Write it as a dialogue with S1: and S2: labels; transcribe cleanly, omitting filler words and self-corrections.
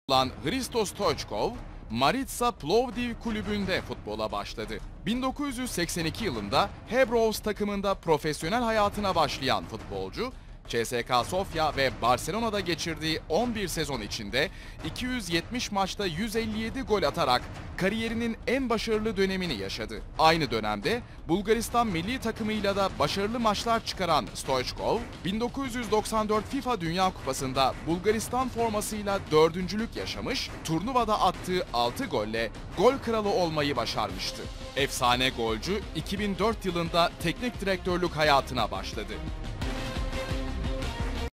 S1: olan Hristo Stoichkov, Maritsa Plovdiv kulübünde futbola başladı. 1982 yılında Hebrovs takımında profesyonel hayatına başlayan futbolcu, CSKA Sofya ve Barcelona'da geçirdiği 11 sezon içinde 270 maçta 157 gol atarak kariyerinin en başarılı dönemini yaşadı. Aynı dönemde Bulgaristan milli takımıyla da başarılı maçlar çıkaran Stoichkov, 1994 FIFA Dünya Kupası'nda Bulgaristan formasıyla dördüncülük yaşamış, turnuvada attığı 6 golle gol kralı olmayı başarmıştı. Efsane golcü 2004 yılında teknik direktörlük hayatına başladı.